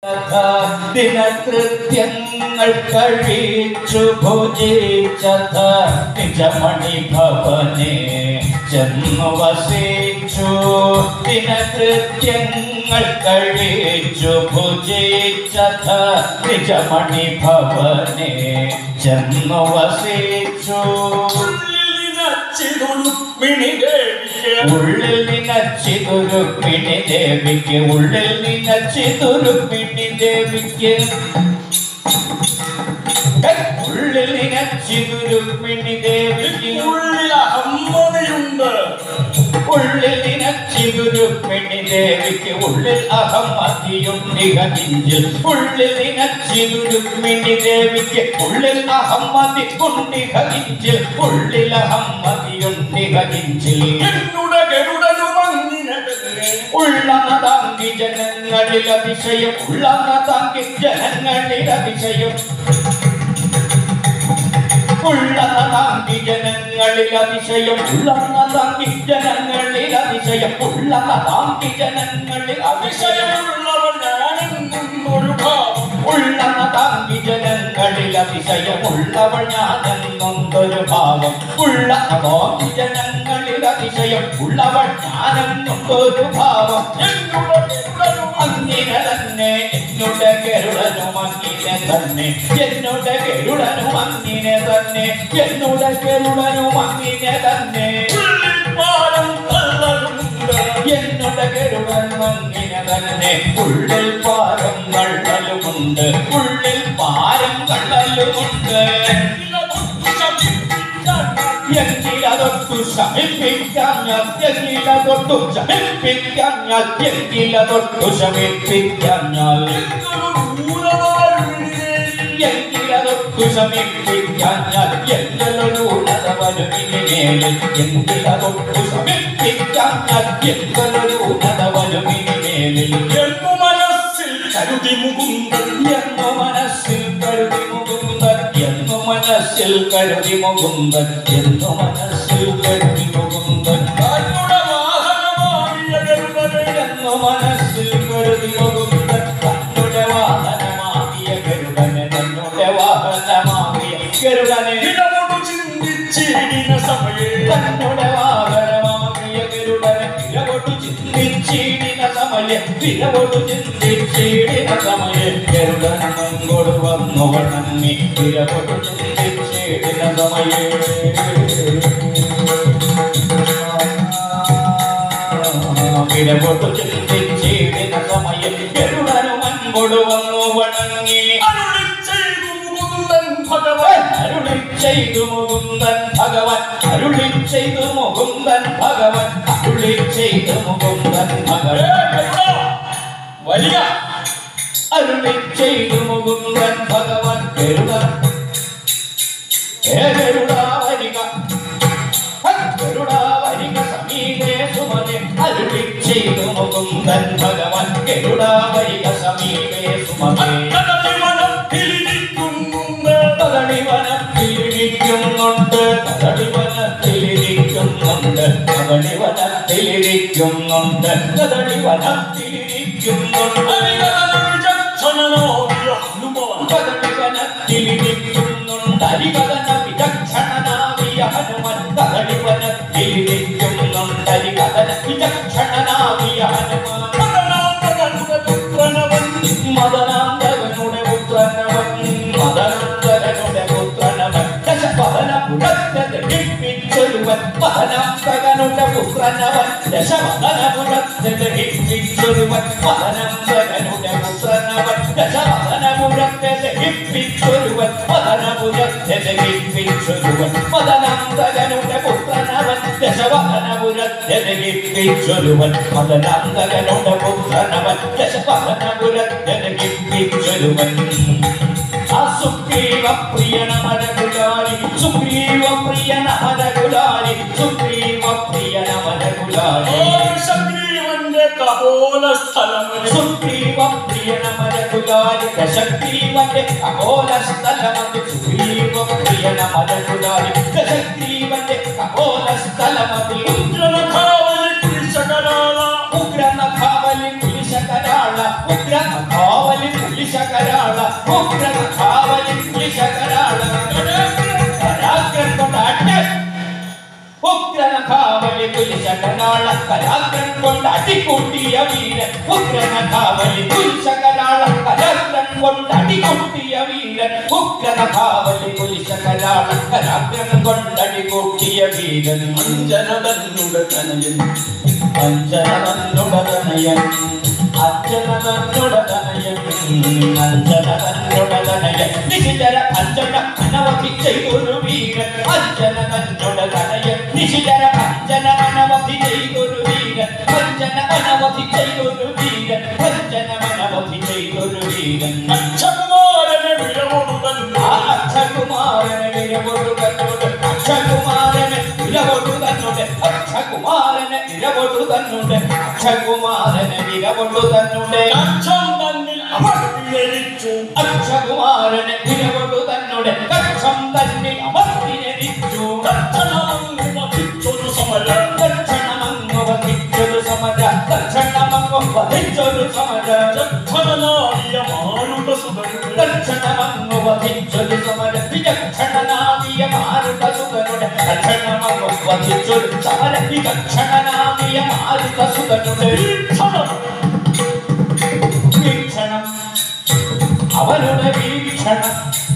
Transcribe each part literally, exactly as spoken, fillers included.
ദിനകൃത്യങ്ങൾ കഴിച്ചു ഭുജിച്ചത നിജമണി ഭവനെ ചെന്നു വസിച്ചു. ദിനകൃത്യങ്ങൾ കഴിച്ചു ഭുജിച്ചത നിജമണി ഭവനെ ചെന്നു വസിച്ചു. ഉള്ളിൽ നിനച്ചിതു രുക്മിണി ദേവിക്ക് ഉള്ളിൽ നിനച്ചിതു രുക്മിണി ദേവിക്ക് ഉള്ളിൽ നിനച്ചിതു രുക്മിണി ദേവിക്ക് ഉള്ളിൽ അഹമ്മതയുണ്ട്. ഉള്ളിൽ നിനച്ചിതു രുക്മിണി ദേവിക്ക് ഉള്ളിൽ അഹമ്മതിയുണ്ടിഹകിഞ്ചിൽ ഉള്ളിൽ നിനച്ചിതു രുക്മിണി ദേവിക്ക് ഉള്ളിൽ അഹമ്മതി ഉണ്ടിഹകിഞ്ചിൽ ഉള്ളിൽ അഹമ്മതിയുണ്ടിഹകിഞ്ചിൽ എന്നുടെ ഗരുഡനുമങ്ങിനതല്ലേ ഉള്ളതാങ്കി ജനങ്ങളിൽ അതിശയം ഉള്ളതാങ്കി ജനങ്ങളിൽ അതിശയം ഉള്ളതാങ്കി ജനങ്ങളിൽ അതിശയം ഉള്ളതാങ്കി ജനങ്ങളിൽ അതിശയം ഉള്ളതാങ്കി ജനങ്ങളിൽ അതിശയമുള്ളവൻ ഞാനെന്നൊരു ഭാവം ഉള്ളതാങ്കി ജനങ്ങളിൽ അതിശയമുള്ളവൾ ഞാനെന്നൊരു ഭാവം ഉള്ളതാങ്കി ജനങ്ങളിൽ അതിശയം ഉള്ളവൾ ഞാനെന്നൊരു ഭാവം അങ്ങനെ തന്നെ എന്നുടെ ഗരുഡനും അങ്ങനെ തന്നെ എന്നുടെ ഗരുഡനും അങ്ങനെ തന്നെ എന്നുടെ ഗരുഡനും അങ്ങനെ തന്നെ എന്നുടെ ഗരുഡനും അങ്ങനെ തന്നെ ഉള്ളിൽ പാരം കള്ളലുമുണ്ട് ഉള്ളിൽ പാരം കള്ളലുമുണ്ട്. എങ്കിലതൊട്ടു ശമിപ്പിക്കാൻ ഞാൻ എങ്കിലതൊട്ടു ശമിപ്പിക്കാൻ ഞാൻ എങ്കിലതൊട്ടു ശമിപ്പിക്കാൻ ഞാൻ എങ്കിലതൊട്ടു ശമിപ്പിക്കാൻ ഞാൻ എന്തൊരു ഉന്നതവരുമിനിമേലിൽ എങ്കിലതൊട്ടു ശമിപ്പിക്കാൻ ഞാൻ എന്തൊരു ഉന്നതവരുമിനിമേലിൽ എന്നു മനസ്സിൽ കരുതി മുകുന്ദൻ എന്നു മനസ്സിൽ കരുതി മുകുന്ദൻ എന്നു മനസ്സിൽ കരുതി മുകുന്ദൻ എന്നു മനസ്സിൽ കരുതി മുകുന്ദൻ തന്നുടെ വാഹനമാകിയ ഗരുഡനെ എന്നു മനസ്സിൽ കരുതി മുകുന്ദൻ തന്നുടെ വാഹനമാകിയ ഗരുഡനെ തന്നുടെ വാഹനമാകിയ ഗരുഡനെ ഇടമൊടു ചിന്തിച്ചിടിന സമയേ തന്നുടെ വാഹനമാകിയ ഗരുഡനെ ഇടമൊടു ചിന്തിച്ചിടിന സമയേ ഇടമൊടു ചിന്തിച്ചിടിന സമയേ ഗരുഡൻ മങ്കോട് വന്നു വണങ്ങി ഇടമൊടു ചിന്തിച്ചിടിന സമയേ ഇടമൊടു ചിന്തിച്ചിടിന സമയേ ഗരുഡൻ മങ്കോട് വന്നു വണങ്ങി അരുളി ചെയ്തു മുകുന്ദൻ ഭഗവൻ അരുളി ചെയ്തു മുകുന്ദൻ ഭഗവൻ അരുളി ചെയ്തു മുകുന്ദൻ ഭഗവൻ വരിക അരുളി ചെയ്തു മുകുന്ദൻ ഭഗവൻ ഗരുഡ ഹേ ഗരുഡ വരിക ഗരുഡ വരിക സമീപേ സുമനെ അരുളി ചെയ്തു മുകുന്ദൻ ഭഗവൻ ഗരുഡ വരിക സമീപേ സുമനെ തകടിവനത്തിലിരിക്കുന്നുണ്ട് തകടിവനത്തിലിരിക്കുന്നുണ്ട് തകടിവനത്തിലിരിക്കുന്നുണ്ട് തകടിവനത്തിലിരിക്കുന്നുണ്ട് തകടിവനത്തിലിരിക്കുന്നുണ്ട് ഹരികഥന വിചക്ഷണനാവിയ ഹനുമൻ തകടിവനത്തിലിരിക്കുന്നുണ്ട് ഹരികഥന വിചക്ഷണനാവിയ ഹനുമൻ മദനാന്തകനുടെ പുത്രനവൻ മദനാന്തകനുടെ പുത്രനവൻ മദനാന്തകനുടെ പുത്രനവൻ ദശപദനപുരത്തെ ദഹിപ്പിച്ചൊരുവൻ മദനാന്തകനുടെ പുത്രനവൻ ദശപദനപുരത്തെ ദഹിപ്പിച്ചൊരുവൻ മദനാന്തകനുടെ പുത്രനവൻ ദശപദനപുരത്തെ ദഹിപ്പിച്ചൊരുവൻ മദനപുരത്തെ ദഹിപ്പിച്ചൊരുവൻ മദനാന്തകനുടെ പുത്രനവൻ ദശപദനപുരത്തെ ദഹിപ്പിച്ചൊരുവൻ മദനാന്തകനുടെ പുത്രനവൻ ദശപദനപുരത്തെ ദഹിപ്പിച്ചൊരുവൻ സുഗ്രീവ പ്രിയന മനകുലാരി സുഗ്രീവ പ്രിയന മനകുലാരി സുഗ്രീവ പ്രിയന മനകുലാരി സുഗ്രീവന്റെ കപോല സ്ഥലമത് സുഗ്രീവ പ്രിയന മനകുലാരി സുഗ്രീവന്റെ കപോല സ്ഥലമത് സുഗ്രീവ പ്രിയന മനകുലാരി സുഗ്രീവന്റെ കപോല സ്ഥലമത് ഉഗ്രനഖാവലി കുലിശകരാള ഉഗ്രനഖാവലി കുലിശകരാള ഉഗ്രനഖാവലി കുലിശകരാള ഉഗ്രനഖാവലി കുലിശകരാള കരാഗ്രം കൊണ്ടാട്ട് ഉഗ്രനഖാവലി കുലിശകരാള കരാഗ്രം കൊണ്ട് അടികൂട്ടിയ വീരൻ ഉഗ്രനഖാവലി കുലിശകരാള കരാഗ്രം കൊണ്ട് അടികൂട്ടിയ വീരൻ ഉഗ്രനഖാവലി കുലിശകരാള കരാഗ്രം കൊണ്ട് അടികൂട്ടിയ വീരൻ അഞ്ജനതന്നുടെ തനയൻ അഞ്ജനതന്നുടെ തനയൻ അഞ്ജനതന്നുടെ തനയൻ അഞ്ജനതന്നുടെ തനയൻ നിശിചര അഞ്ജന അനവധി ചെയ്തൊരു വീരൻ അഞ്ജനതന്നുടെ തനയൻ നിശിചര അഞ്ജന അനവധി ചെയ്തൊരു വീരൻ അഞ്ജന അനവധി ചെയ്തൊരു വീരൻ അഞ്ജന അനവധി ചെയ്തൊരു വീരൻ അക്ഷകുമാരനെ വിരവൊടുതൻ ആ അക്ഷകുമാരനെ വിരവൊടുതന്നോട് അക്ഷകുമാരനെ വിരവൊടുതന്നോട് അക്ഷകുമാരനെ വിരവൊടുതന്നോട് അക്ഷകുമാരനെ വിരവൊടുതന്നോട് അക്ഷം തന്നിൽ അമർത്തിരിച്ചു അക്ഷകുമാരനെ വിരവൊടുതന്നോട് അക്ഷം തന്നിൽ അമർത്തിരിച്ചു ദക്ഷണമങ്ങുവധിച്ചൊരു സമര ദക്ഷണമങ്ങുവധിച്ചൊരു സമര ദക്ഷണമങ്ങുവധിച്ചൊരു സമര ദക്ഷണനാവിയ മാരുത സുതനുടെ ദക്ഷണമങ്ങുവധിച്ചൊരു സമര വിചക്ഷണനാവിയ മാരുത സുതനുടെ ദക്ഷണമങ്ങുവധിച്ചൊരു സമര വിചക്ഷണനാവിയ മാരുത സുതനുടെ വീക്ഷണം വീക്ഷണം അവരുടെ വീക്ഷണം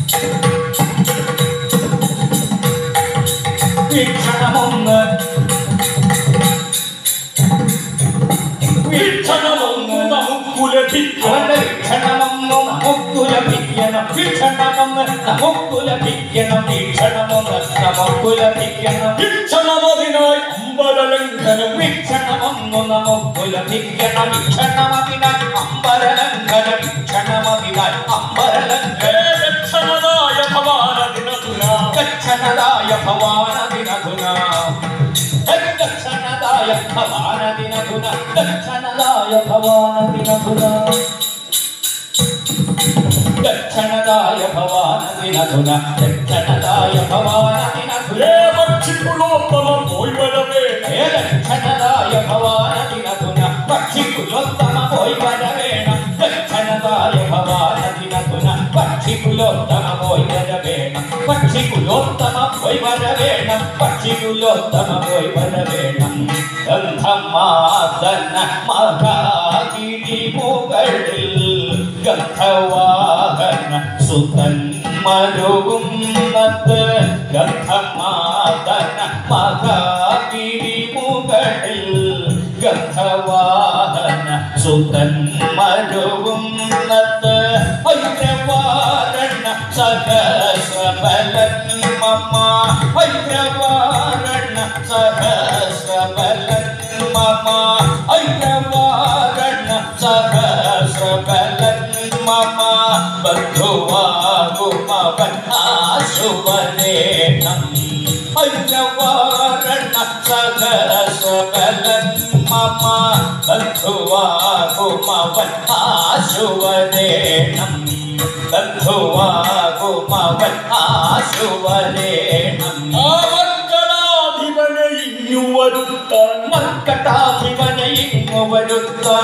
വീക്ഷണമൊന്ന് വീക്ഷണമൊന്ന് നമുക്ക് ലഭിക്കണം വീക്ഷണമൊന്ന് നമുക്ക് ലഭിക്കണം വീക്ഷണമൊന്ന് നമുക്ക് ലഭിക്കണം വീക്ഷണമൊന്ന് നമുക്ക് ലഭിക്കണം വീക്ഷണമതിനായി അമ്പരലംഘനം വീക്ഷണമൊന്നു നമുക്ക് ലഭിക്കണം വീക്ഷണമതിനായി അമ്പരലംഘനം വീക്ഷണമതിനായി അമ്പരലംഘനം ദക്ഷണതായ ഭവാനദിനധുന ദക്ഷണതായ ഭവാനദിനധുന ദക്ഷണതായ ഭവാനദിനധുന ദക്ഷണതായ ഭവാനദിനധുന ദക്ഷണതായ ഭവാനദിനധുന ദക്ഷണതായ ഭവാനദിനധുന പക്ഷിക്കുലോത്തമം പോയി വരവേ ദക്ഷണതായ ഭവാനദിനധുന പക്ഷിക്കുലോത്തമ പോയി വരവേണം ദക്ഷണതായ ഭവാനദിനധുന പക്ഷിക്കുലോത്തമ പോയി വരവേണം പക്ഷിക്കുലോത്തമ പോയി വരവേണം പക്ഷിക്കുലോത്തമ പോയി വരവേണം ഗന്ധമാസന മഹാഗിരി മുകളിൽ ഗന്ധവാഹന സുതൻ മരുകുന്നത് ഗന്ധമാസന മഹാഗിരി മുകളിൽ ഗന്ധവാഹന സുതൻ മരുകുന്നത് ഐരവാരണ സഹസ്രബലൻ മമ ഐരവാരണ സഹസ്രബലൻ മമ ഐരവാരണ സഹസ്രബലൻ മമ ബന്ധുവാകുമവൻ ആശുവനേനം ഐരവാരണ സഹസ്രബലൻ മമ ബന്ധുവാകുമവൻ ആശുവനേനം ബന്ധുവാകുമവൻ ആശുവനേനം മർക്കടാധിപനെ ഇങ്ങു വരുത്താൻ മർക്കടാധിപനെ ഇങ്ങു വരുത്താൻ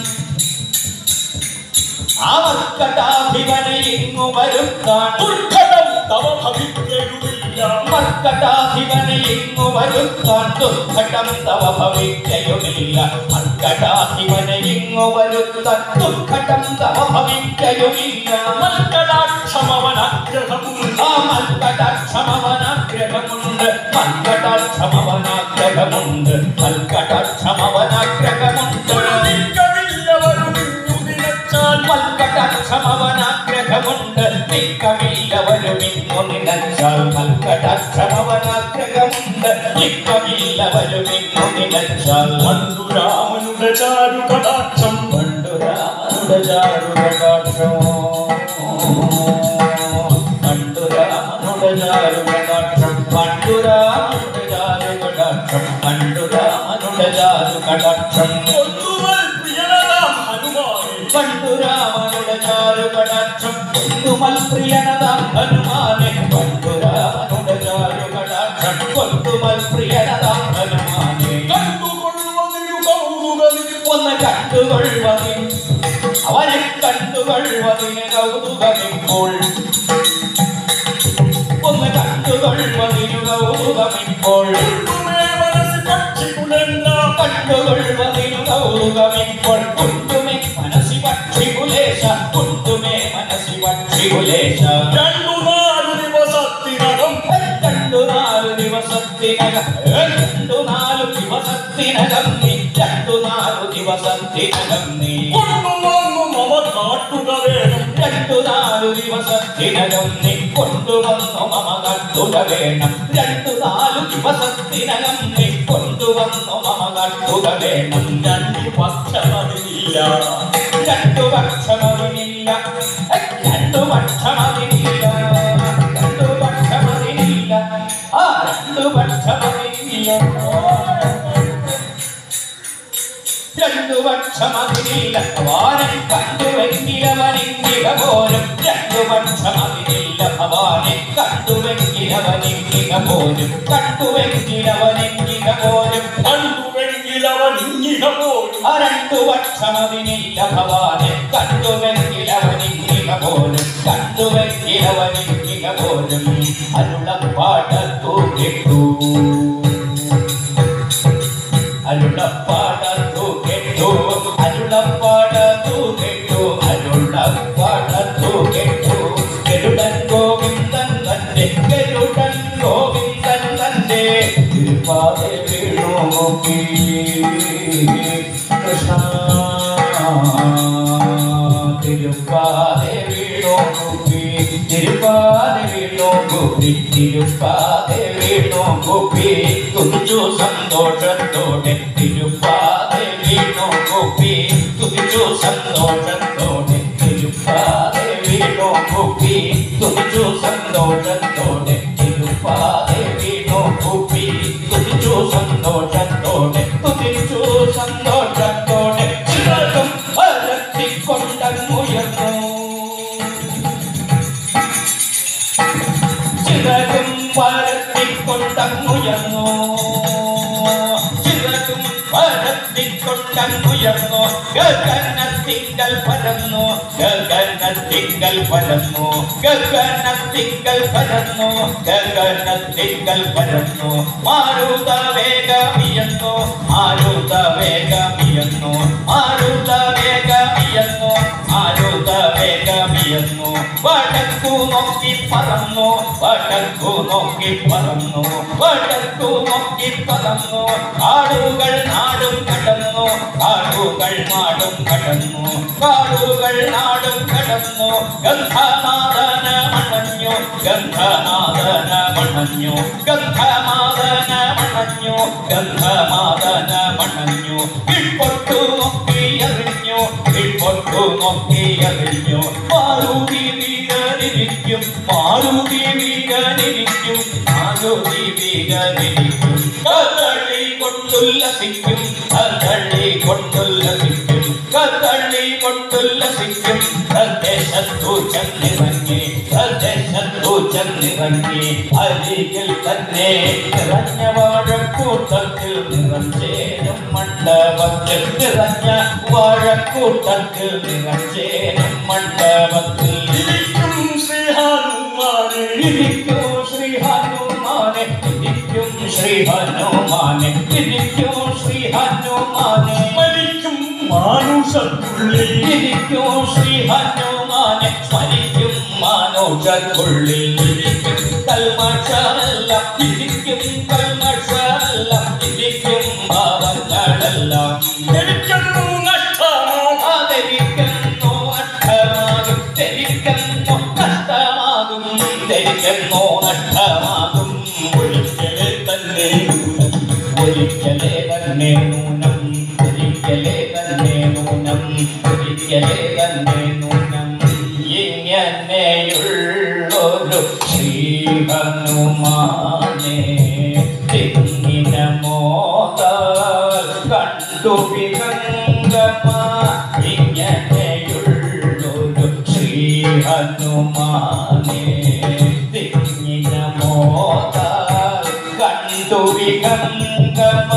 ആ മർക്കടാധിപനെ ഇങ്ങു വരുത്താൻ ദുർഘടം തവ ഭവിക്കയുമില്ല മർക്കടാധിപനെ ഇങ്ങു വരുത്താൻ ദുർഘടം തവ ഭവിക്കയുമില്ല മർക്കടാധിപനെ ഇങ്ങു വരുത്താൻ ദുർഘടം തവ ഭവിക്കയുമില്ല മർക്കടാക്ഷമവനാഗ്രഹമുണ്ട് ആ മർക്കടാക്ഷമവനാഗ്രഹമുണ്ട് മർക്കടാക്ഷമവനാഗ്രഹമുണ്ട് മർക്കടാക്ഷമവനാഗ്രഹമുണ്ട് മൽക്കടാക്ഷമവനാഗ്രഹമുണ്ട് നിക്കമില്ലവരുമിന്നു നിലച്ചാൽ മൽക്കടാക്ഷമവനാഗ്രഹമുണ്ട് നിക്കമില്ലവരുമിന്നു നിലച്ചാൽ പണ്ടുരാമനുടെ ചാരു കടാക്ഷം പണ്ടുരാമനുടെ ചാരു കടാക്ഷം പണ്ടുരാമനുടെ ചാരു കടാക്ഷം പണ്ടുരാമനുടെ ചാരു കടാക്ഷം പണ്ടുരാമനുടെ ചാരു കടാക്ഷം പണ്ടുരാമനുടെ ചാരു കടാക്ഷം കൊണ്ടുമൽ പ്രിയനതാം ഹനുമാനെ പണ്ടുരാമനുടെ ചാരു കടാക്ഷം കൊണ്ടുമൽ പ്രിയനതാം ഹനുമാനെ കണ്ടുകൊള്ളുവതിനു കൗതുകമിൽ ഒന്ന് കണ്ടുകൊള്ളുവതിൽ അവനെ കണ്ടുകൊള്ളുവതിൽ കണ്ടുകൊള്ളുവതിന് കൗതുകമിപ്പോൾ ഒന്ന് കണ്ടുകൊള്ളുവതിനു കൗതുകമിപ്പോൾ കണ്ടുകൊള്ളുവതിനു കൗതുകമിപ്പോൾ കുണ്ടുമേ മനസ്സി പക്ഷികുലേശ കുണ്ടുമേ മനസ്സി പക്ഷികുലേശ രണ്ടു നാലു ദിവസത്തിനകം രണ്ടു നാലു ദിവസത്തിനകം രണ്ടു നാലു ദിവസത്തിനകം നീ രണ്ടു നാലു ദിവസത്തിനകം നീ കൊണ്ടുവന്നു മമ കാട്ടുക വേണം രണ്ടു നാലു ദിവസത്തിനകം നീ കൊണ്ടുവന്നു മമ കാട്ടുക വേണം രണ്ടു നാലു ദിവസത്തിനകം നീ കൊണ്ടുവന്നു മമ കാട്ടുക വേണം രണ്ടു പക്ഷമതില്ല രണ്ടു പക്ഷമതിനില്ല രണ്ടു പക്ഷമതിനില്ല രണ്ടു പക്ഷമതിനില്ല ആ രണ്ടു പക്ഷമതിനില്ല രണ്ടു പക്ഷമതിനില്ല ഭവാനെ കണ്ടുവെങ്കിലവനിങ്ങിക പോലും രണ്ടു പക്ഷമതിനില്ല ഭവാനെ കണ്ടുവെങ്കിലവനിങ്ങിക പോലും കണ്ടുവെങ്കിലവനിങ്ങിക പോലും കണ്ടുവെങ്കിലവനിങ്ങിക പോലും ആ രണ്ടു പക്ഷമതിനില്ല ഭവാനെ കണ്ടുവെങ്കിലവനിങ്ങിക പോലും കണ്ടുവെങ്കിലവനിങ്ങിക പോലും അരുളപ്പാടത്തു കേട്ടു അരുളപ്പാടത്തു കേട്ടു അരുളപ്പാടത്തു കേട്ടു അരുളപ്പാടത്തു കേട്ടു ഗരുഡൻ ഗോവിന്ദൻ തന്റെ ഗരുഡൻ ഗോവിന്ദൻ തന്റെ തിരുപ്പാതെ വീണു നോക്കി കൃഷ്ണ തിരുപ്പാതെ വീണു നോക്കി തിരുപ്പാതെ വീണു ഗോപി തിരുപ്പാതെ വീണു ഗോപി തുതിച്ചു സന്തോഷത്തോടെ തിരുപ്പാതെ വീണു ഗോപി തുതിച്ചു സന്തോഷത്തോടെ തിരുപ്പാതെ വീണു ഗോപി തുതിച്ചു സന്തോഷത്തോടെ തിരുപ്പാതെ വീണു ഗോപി തുതിച്ചു സന്തോഷത്തോടെ തുതിച്ചു സന്തോഷത്തോടെ ചിലർക്കും അലത്തിക്കൊണ്ടങ്ങുയർന്നു ചിലകും പരത്തിക്കൊണ്ടങ്ങുയർന്നു ചിലകും പരത്തിക്കൊണ്ടങ്ങുയർന്നു ഗഗനത്തിങ്കൽ പരന്നു ഗഗനത്തിങ്കൽ പരന്നു ഗഗനത്തിങ്കൽ പരന്നു ഗഗനത്തിങ്കൽ പരന്നു മാരുത വേഗമിയെന്നു മാരുത വേഗമിയെന്നു മാരുത വേഗമിയെന്നു മാരുത വേഗമിയെന്നു വടക്കു നോക്കി പറന്നു വടക്കു നോക്കി പറന്നു വടക്കു നോക്കി പറന്നു കാടുകൾ നാടും കടന്നു കാടുകൾ നാടും കടന്നു കാടുകൾ നാടും കടന്നു ഗന്ധമാദന മണഞ്ഞു ഗന്ധമാദന മണഞ്ഞു ഗന്ധമാദന മണഞ്ഞു ഗന്ധമാദന മണഞ്ഞു കിൾപൊട്ടു നോക്കി എറിഞ്ഞു കിൾപൊട്ടു നോക്കി എറിഞ്ഞു മാരുതി വീരനിരിക്കും മാരുതി വീരനിരിക്കും മാരുതി വീരനിരിക്കും കദളി കൊണ്ടുല്ലസിക്കും കദളി കൊണ്ടുല്ലസിക്കും കദളി കൊണ്ടുല്ലസിക്കും പ്രദേശത്തു ചെന്നിറങ്ങി പ്രദേശത്തു ചെന്നിറങ്ങി അരികിൽ തന്നെ നിറഞ്ഞ വാഴക്കൂട്ടത്തിൽ നിറഞ്ചേരും മണ്ഡപത്തിൽ നിറഞ്ഞ വാഴക്കൂട്ടത്തിൽ നിറഞ്ചേരും മണ്ഡപത്തിൽ ഇരിക്കും ശ്രീ ഹനുമാനെ ഇരിക്കും ശ്രീ ഹനുമാനെ ഇരിക്കും ശ്രീ ഹനുമാനെ ഇരിക്കും ശ്രീ ഹനുമാനെ മരിക്കും മാനുഷത്തുള്ളിൽ ഇരിക്കും ശ്രീ ഹനുമാനെ സ്മരിക്കും മാനുഷത്തുള്ളിൽ ഇരിക്കും കൽമഷമല്ല ഇരിക്കും കൽമഷമല്ല ഇരിക്കും ഭാവങ്ങളെല്ലാം എനിക്കുന്നു നഷ്ടമാകും ധരിക്കുന്നു നഷ്ടമാകും ധരിക്കുന്നു നഷ്ടമാകും ധരിക്കുന്നു നഷ്ടമാകും ഒരിക്കലേ തന്നെ ഒരിക്കലേ തന്നെ നൂനം ഒരിക്കലേ തന്നെ നൂനം ഒരിക്കലേ തന്നെ നൂനം ഇങ്ങനെയുള്ളൊരു ശ്രീ ഹനുമാനെ തെങ്ങിന മോതാൽ കണ്ടു വിഹംഗമ ഇങ്ങനെയുള്ളൊരു ശ്രീ ഹനുമാനെ തെങ്ങിന മോതാൽ കണ്ടു വിഹംഗമ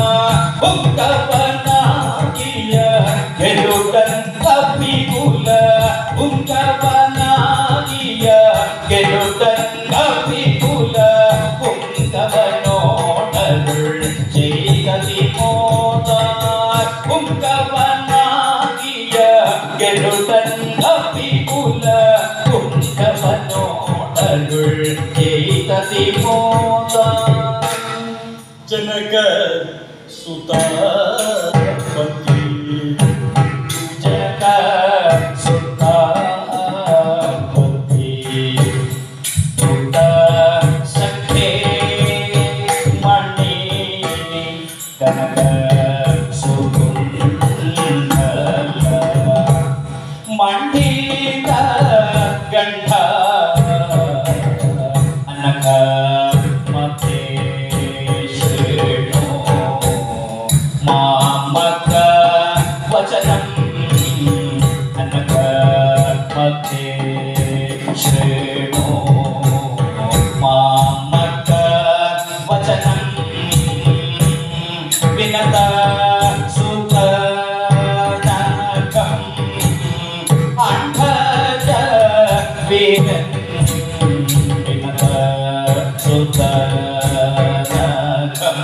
ഉങ്കവനാകിയ ഗരുഡൻ കവികുല ഉങ്കവ സുതാപതി ജനക സുതാപതി സുത സഖേ മണി കനക സുകുന്ദല മണ്ഡിത ഗണ്ഡ അനഘ മധ്യേ ശ്രേണോ മാമക വചനം അനഘ മധ്യേ ശ്രേണോ മാമക വചനം വിനത സുഖനകം അണ്ഡജ വീരൻ വിനത സുഖനകം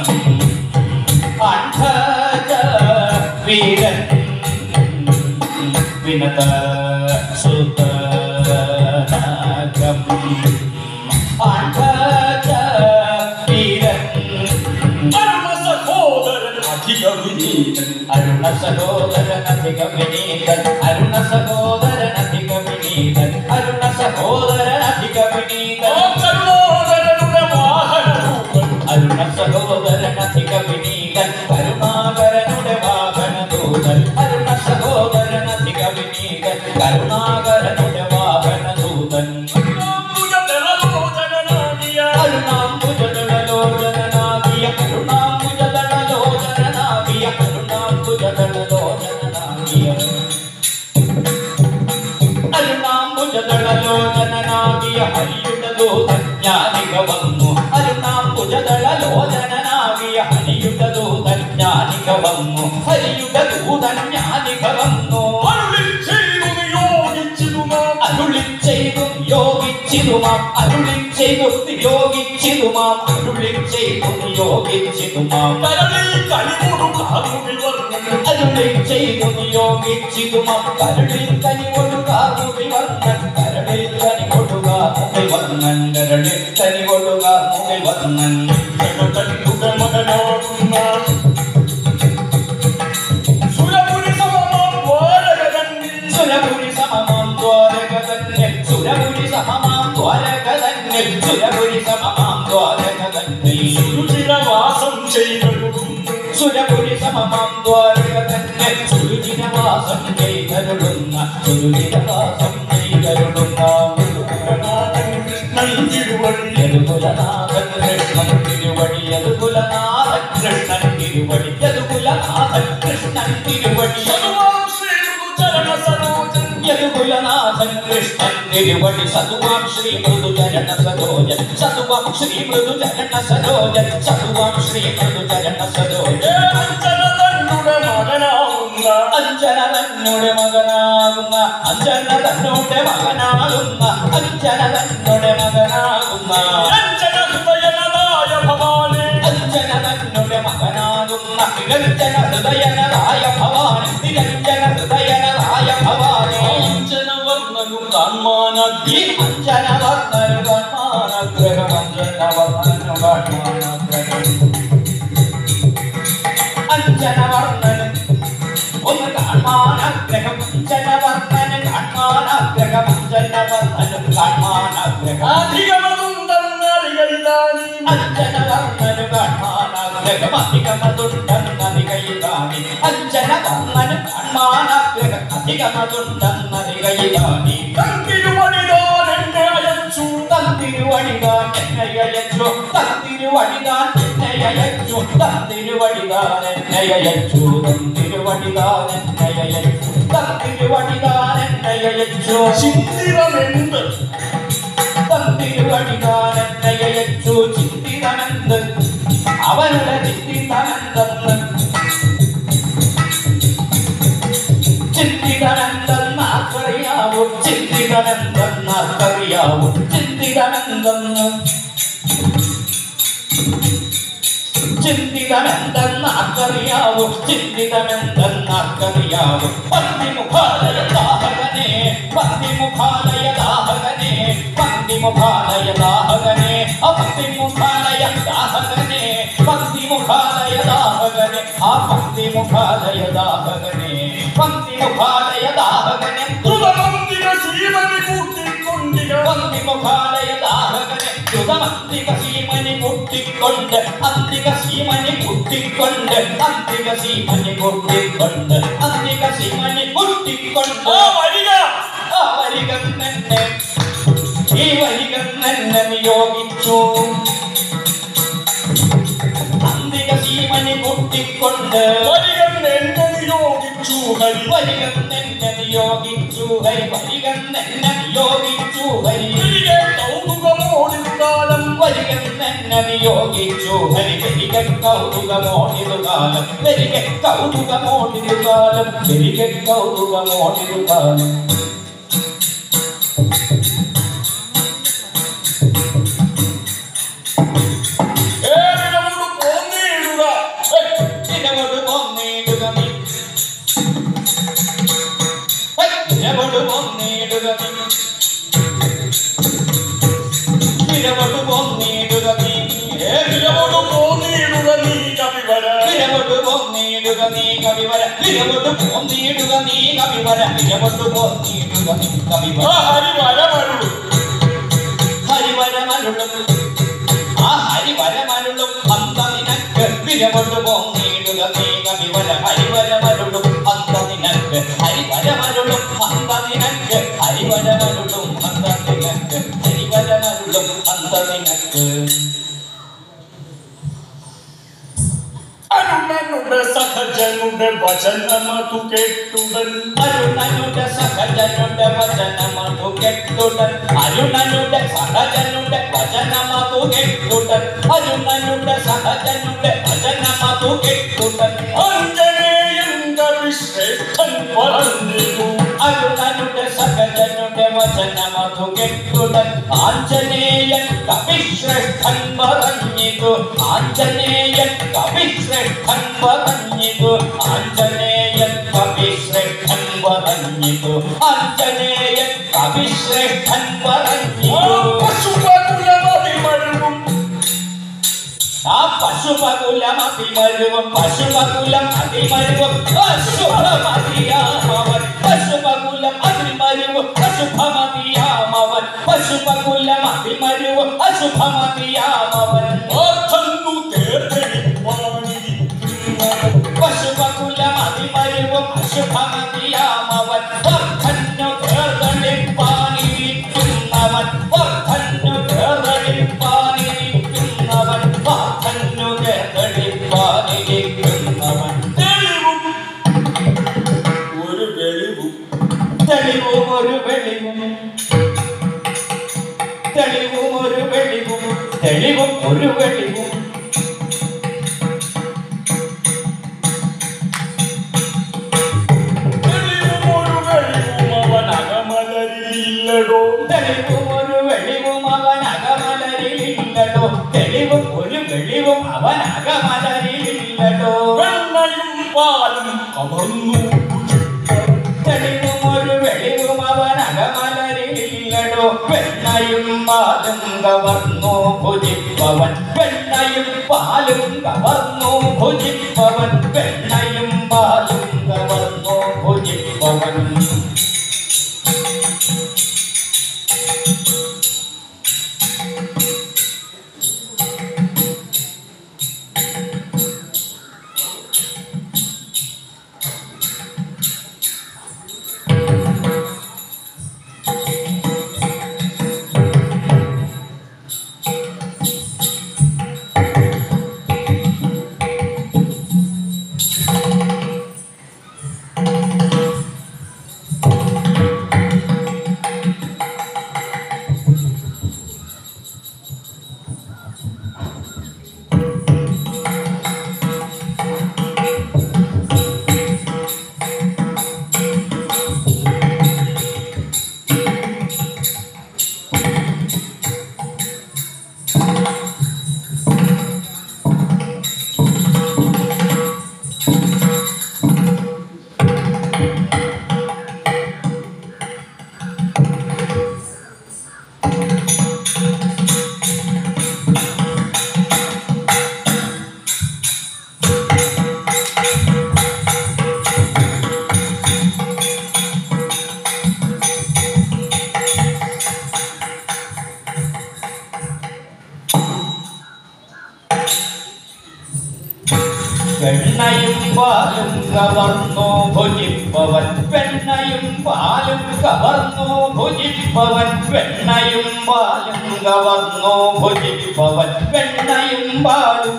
അണ്ഡജ വീരൻ വിനത സുഖനകം അണ്ഡജ വീരൻ അരുണ സഹോദരൻ അധിക വിനീതൻ അരുണ സഹോദരൻ അധിക വിനീതൻ അരുണ സഹോദരൻ അധിക വിനീതൻ അരുണ സഹോദരൻ അധിക വിനീതൻ കരുണാകരനുടെ വാഹനരൂപൻ അരുണ സഹോദരൻ അധിക വിനീതൻ കരുണാകരനുടെ വാഹനദൂതൻ അരുണ സഹോദരൻ അധിക വിനീതൻ കരുണാകരനുടെ വാഹനദൂതൻ അരുണാംബുജദളലോചനനാദിയ അരുണാംബുജദളലോചനനാദിയ അരുണാംബുജദളലോചനനാദിയ അരുണാംബുജദളലോചനനാദിയ അരുണാംബുജദളലോചനനാദിയ ഹരിയുടെ ദൂതൻ ജ്ഞാനിക വന്നു അരുണാംബുജദളലോചനനാദിയ ഹരിയുടെ ദൂതൻ ജ്ഞാനിക വന്നു ഹരിയുടെ ദൂതൻ ജ്ഞാനിക വന്നു അരുളി ചെയ്തു നിയോഗിച്ചിരുമാം അരുളി ചെയ്തു യോഗിച്ചിരുമാം അരുളി ചെയ്തു യോഗിച്ചിരുമാം അരുളി ചെയ്തു യോഗിച്ചിരുമാം കരളിൽ കനിവൊടു കാർമുകിൽ വർണ്ണൻ അരുളി ചെയ്തു യോഗിച്ചിരുമാം കരളിൽ കനിവൊടുകാർമുകിൽ വർണ്ണൻ കരളിൽ കനിവൊടുകാർമുകിൽ വർണ്ണൻ കരളിൽ കനിവൊടുകാർമുകിൽ വർണ്ണൻ ജഗതന്നുടെ മകനാകുന്ന സുരപുരി സമമാം ദ്വാരകതന്നിൽ സുരപുരി സമമാം ദ്വാരകതന്നിൽ സുരപുരി സമമാം ദ്വാരകതന്നിൽ സുരപുരി സമമാം ദ്വാരകതന്നിൽ സുരുചിരവാസം ചെയ്തരുളും സുരപുരി സമമാം ദ്വാരകതന്നിൽ സുരുചിരവാസം ചെയ്തരുളുന്ന സുരുചിരവാസം ചെയ്തരുളുന്ന ഗുരുനാഥൻ കൃഷ്ണൻ തിരുവടി യദുകുലനാഥൻ കൃഷ്ണൻ തിരുവടി യദുകുലനാഥൻ കൃഷ്ണൻ തിരുവടി യദുകുലനാഥൻ കൃഷ്ണൻ തിരുവടി സതുവാം ശ്രീമൃദുചരണ സരോജൻ യദുകുലനാഥൻ കൃഷ്ണൻ തിരുവടി സതുവാം ശ്രീ മൃദുചരണ സരോജൻ സതുവാം ശ്രീ മൃദുചരണ സരോജൻ സതുവാം ശ്രീ മൃദുചരണ സരോജൻ അഞ്ജനതന്നുടെ മകനാകുന്ന അഞ്ജന തന്നുടെ മകനാകുന്ന അഞ്ജന തന്നുടെ മകനാകുന്ന അഞ്ജന തന്നുടെ മകനാകുന്ന അഞ്ജന ഹൃദയനതായ ഭവാനെ അഞ്ജന തന്നുടെ മകനാകുന്ന നിരഞ്ജന ഹൃദയനതായ ഭവാൻ നിരഞ്ജന ഹൃദയനതായ ഭവാനെ അഞ്ജനവർണ്ണനു കാൺമാനദ്യ ഈ അഞ്ജന വർണ്ണനു കാൺമാനഗ്രഹം അഞ്ജന വർണ്ണനു കാൺമാനഗ്രഹം അഞ്ജന വർണ്ണനു ഒന്ന് കാൺമാനഗ്രഹം അഞ്ജന വർണ്ണനു കാൺമാനഗ്രഹം അഞ്ജന വർണ്ണനു കാൺമാനഗ്രഹം അധികമതുണ്ടെന്നറിയരുതാനി അഞ്ജന വർണ്ണനു കാൺമാനഗ്രഹം അധികമതുണ്ടെന്നറികയിലാനി അഞ്ജന വർണ്ണനു കാൺമാനഗ്രഹം അധികമതുണ്ടെന്നറികയിലാനി തങ്കിരുവടിതാൻ എന്നെ അയച്ചു തന്തിരുവടിതാൻ എന്നെ അയച്ചു തന്തിരുവടിതാൻ എന്നെ അയച്ചു തന്തിരുവടിതാൻ എന്നെ അയച്ചു തന്തിരുവടിതാൻ എന്നെ അയച്ചു തന്തിരുവടിതാൻ എന്നെ അയച്ചു ചിന്തിരമെന്ത് തന്തിരുവടിതാൻ എന്നെ അയച്ചു ചിന്തിതമെന്ത് അവനുടെ ചിന്തിതമെന്തെന്ന് ചിന്തിതമെന്തെന്നറിയാവൂ ചിന്തിതമെന്തെന്നറിയാവൂ ചിന്തിതമെന്തെന്ന് ചിന്തിതമെന്തെന്നറിയാവൂ ചിന്തിതമെന്തെന്നറിയാവൂ പന്തിമുഖാലയ ദാഹകനെ പന്തിമുഖാലയ ദാഹകനെ പന്തിമുഖാലയ ദാഹകനെ പന്തിമുഖാലയ ദാഹകനെ പന്തിമുഖാലയ മുഖാലയ ദാഹകനെ പന്തി മുഖാലയ ദാഹകനെ ദ്രുതമന്തിക സീമനി കൂട്ടിക്കൊണ്ടിക പന്തി മുഖാലയ ദാഹകനെ ദ്രുതമന്തിക സീമനി കൂട്ടിക്കൊണ്ട് അന്തിക സീമനി കൂട്ടിക്കൊണ്ട് അന്തിക സീമനി കൂട്ടിക്കൊണ്ട് അന്തിക സീമനി കൂട്ടിക്കൊണ്ട് ആ വരിക ആ വരികൻ തന്നെ ഈ വരികൻ തന്നെ നിയോഗിച്ചു അന്തിക സീമനി കൂട്ടിക്കൊണ്ട് വരികൻ എന്നെ നിയോഗിച്ചു ഹരി വരികൻ തന്നെ നിയോഗിച്ചു ഹരി വരികൻ തന്നെ നിയോഗിച്ചു ഹരി തിരികെ കൗതുകമോടിൽ കാലം വരികൻ തന്നെ നിയോഗിച്ചു ഹരി വരികൻ കൗതുകമോടിതു കാലം വരികൻ കൗതുകമോടിതു കാലം വരികൻ കൗതുകമോടിതു കാലം ഹരിവരമരുളും ആ ഹരിവരമരുളും അന്ത നിനക്ക് വിരവൊട്ടു പോന്നിടുക നീ കവിവര ഹരിവരമരുളും അന്ത നിനക്ക് ഹരിവരമരുളും അന്ത നിനക്ക് ഹരിവരമരുളും അന്ത നിനക്ക് ഹരിവരമരുളും അന്ത നിനക്ക് അരുണനുടെ സഹജനുടെ വചനമതു കേട്ടുടൻ അരുണനുടെ സഹജനുടെ വചനമതു കേട്ടുടൻ അരുണനുടെ സഹജനുടെ വചനമതു കേട്ടുടൻ അരുണനുടെ സഹജനുടെ വചനമതു കേട്ടുടൻ അഞ്ജനേയൻ കവിശ്രേഷ്ഠൻ പറഞ്ഞിതു അരുണനുടെ സഹജനുടെ വചനമതു കേട്ടുടൻ ആഞ്ജനേയൻ കവിശ്രേഷ്ഠൻ പറഞ്ഞിതു ആഞ്ജനേയൻ കവിശ്രേഷ്ഠൻ പറഞ്ഞിതു ആഞ്ജനേയൻ കവിശ്രേഷ്ഠൻ പറഞ്ഞിതു ആഞ്ജനേയൻ കവിശ്രേഷ്ഠൻ പറഞ്ഞിതു പശുപകുലമതിമരുവും ആ പശുപകുലം അതിമരുവും പശുപകുലം അതിമരുവും അശുഭമതിയാമവൻ പശുപകുലം അതിമരുവും അശുഭമതിയാമവൻ പശുപകുലം അതിമരുവും അശുഭമതിയാമവൻ ഓർക്കുന്നു തേർതെളിപ്പാനിരിക്കുന്നവൻ പശുപകുലം അതിമരുവും അശുഭമതിയാമവൻ വർദ്ധന്നു തേർതെളിപ്പാനിരിക്കുന്നവൻ വർദ്ധന്നു തേർതെളിപ്പാനിരിക്കുന്നവൻ വർദ്ധന്നു തേർതെളിപ്പാനിരിക്കുന്നവൻ തെളിവും ഒരു വെളിവും തെളിവും ഒരു വെളിവും തെളിവും ഒരു വെളിവും തെളിവും ഒരു വെളിവും തെളിവും ഒരു വെളിവും അവൻ അകമലരില്ലടോ തെളിവും ഒരു വെളിവും അവൻ അകമലരില്ലടോ തെളിവും ഒരു വെളിവും അവൻ അകമലരില്ലടോ വെണ്ണയും പാലും കവർന്നു തെളിവും ഒരു വെളിവും അവൻ അകമലരില്ലടോ വെണ്ണയും പാലും കവർന്നു ഭുജിപ്പവൻ വെണ്ണയും പാലും കവർന്നു ഭുജിപ്പവൻ വെണ്ണയും പാലും കവർന്നു ഭുജിപ്പവൻ വെണ്ണയും പാലും കവർന്നു ഭുജിപ്പവൻ വെണ്ണയും പാലും കവർന്നു ഭുജിപ്പവൻ വെണ്ണയും പാലും കവർന്നു ഭുജിപ്പവൻ വെണ്ണയും പാലും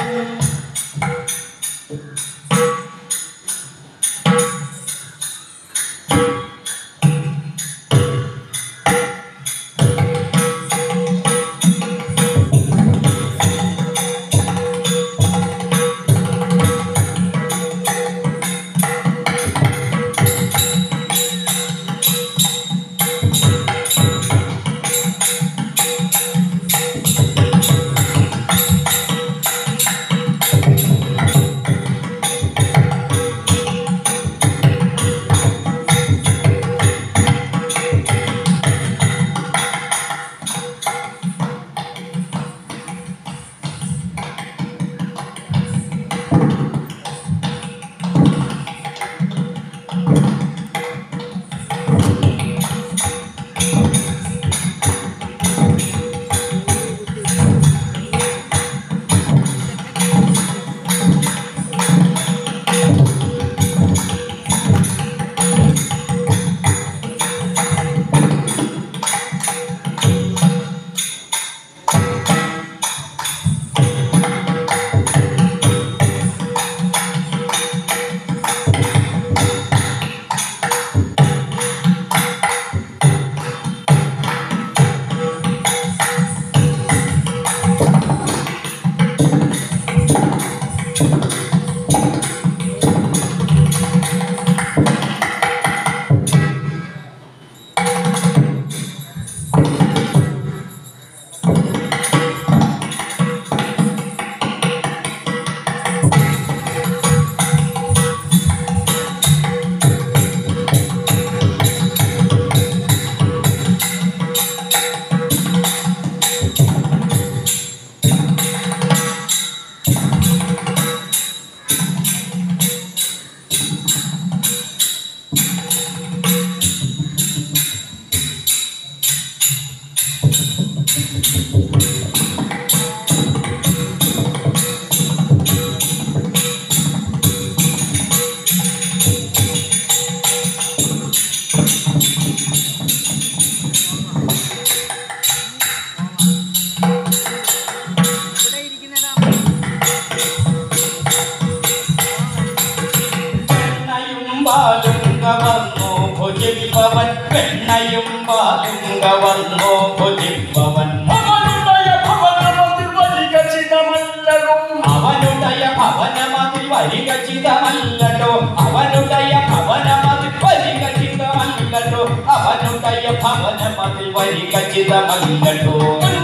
ഭുജിപ്പവൻ വെണ്ണയും പാലും കവർന്നു ഭുജിപ്പവൻ അവനുടയ ഭവനമതിൽ വരികചിതമല്ലടോ അവനുടയ ഭവനമതിൽ വരികചിതമല്ലടോ അവനുടയ ഭവനമതിൽ വരികചിതമല്ലടോ അവനുടയ ഭവനമതിൽ വരികചിതമല്ലടോ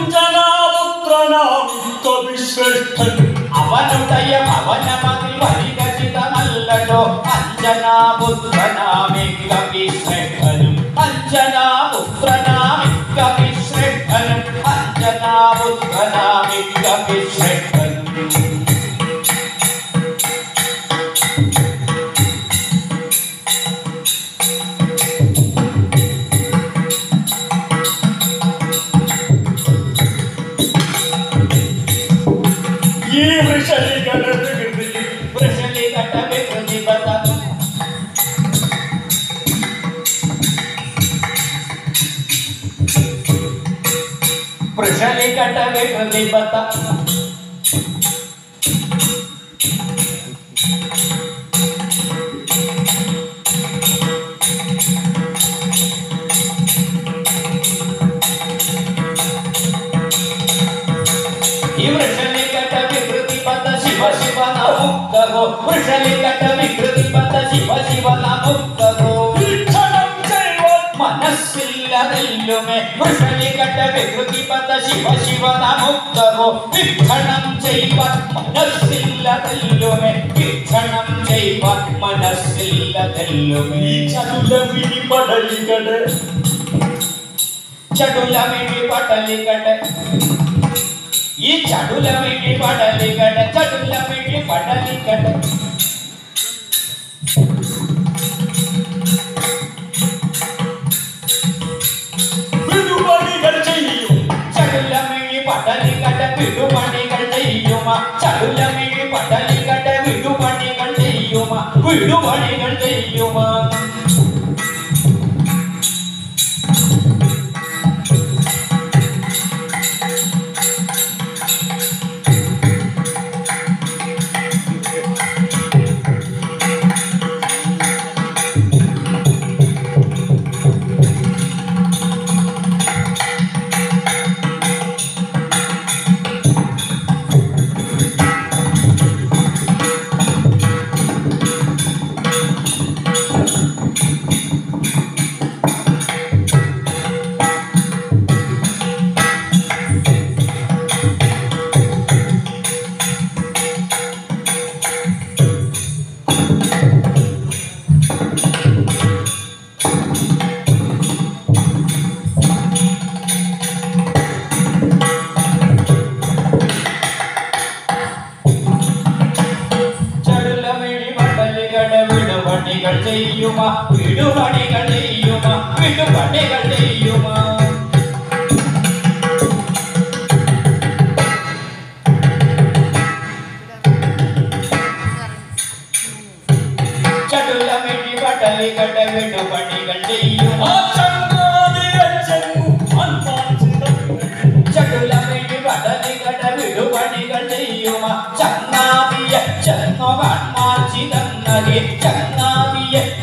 അഞ്ജനാപുത്രനാം കവിശ്രേഷ്ഠൻ അവനുടയ ഭവനമതിൽ വരികചിതമല്ലടോ അഞ്ജനാപുത്രനാമി കവിശ്രേഷ്ഠനും അഞ്ജനാപുത്രനാമി കവിശ്രേഷ്ഠനും അഞ്ജനാപുത്രനാമി കവിശ്രേഷ്ഠനും ഈ വൃഷലികട വികൃതി വൃഷലികട വികൃതി ബത വൃഷലികട വികൃതി ബത ഈ വൃഷലികട വികൃതി ബത ശിവ ശിവ നമുക്കോ വൃഷലികട വികൃതി ബത ശിവ ശിവ നമുക്കോ വീക്ഷണം ചെയ്വൻ മനസ്സില്ലതെല്ലുമേ വൃഷലികട വികൃതി ബത ശിവ ശിവ നമുക്കോ വീക്ഷണം ചെയ്വൻ മനസ്സില്ലതെല്ലുമേ വീക്ഷണം ചെയ്വൻ മനസ്സില്ലതെല്ലുമേ ചതുലവിനി പടലികട ചടുലമിഴി പടലികട ഈ ചടുലമിഴി പടലികട ചടുലമിഴി പടലികട വിടുപണികൾ ചെയ്യും ചടുലമിഴി പടലികട വിടുപണികൾ ചെയ്യുമ ചടുലമിഴി പടലികട വിടുപണികൾ വിടുപണികൾ ചെയ്യുമാ വിടുപണികൾ ചെയ്യുമ വിടുപണികൾ ചെയ്യുമ വിടുപണികൾ ചെയ്യുമ ചടുലമിടി പടലികട വിടുപണികൾ ചെയ്യുമ ചടുലമിടി പടലികട വിടുപണികൾ ചെയ്യുമ ചങ്ങാതിയ ചെന്നോ കൺമാർച്ചിതന്നകെ ചങ്ങാതിയ